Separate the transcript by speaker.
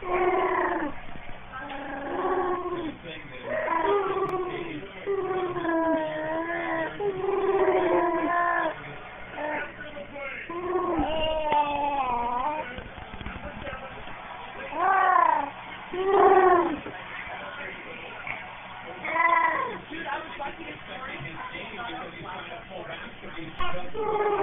Speaker 1: Dude, I was watching a story this game because he's trying to pull back.